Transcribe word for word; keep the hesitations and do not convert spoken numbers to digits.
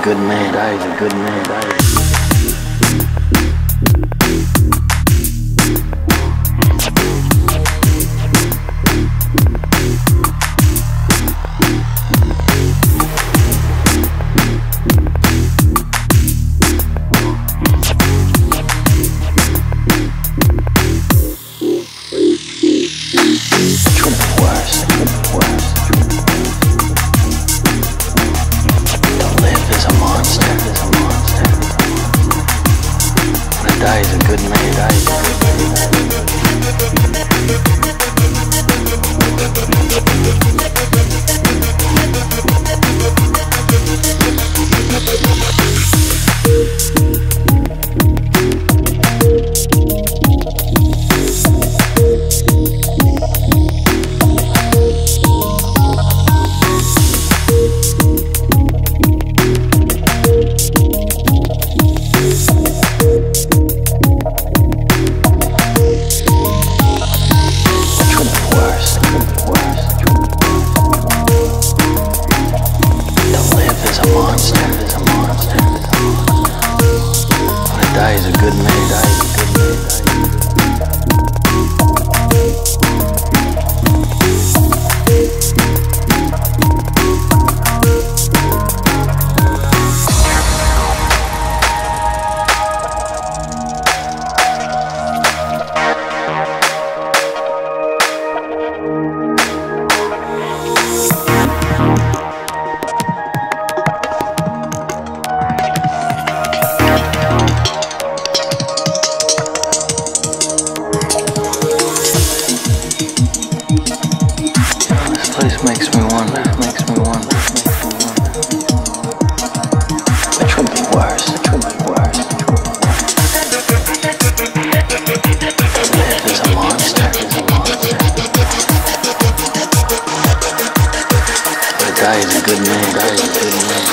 good man, die is a good man, die. Die is a good man, die is a Die is a good man, die is a good man, This makes me wonder, makes me wonder, makes me wonder. Which would be worse, which would be worse, which would be worse. To live as a monster, as a monster. But die is a good man, die is a good man.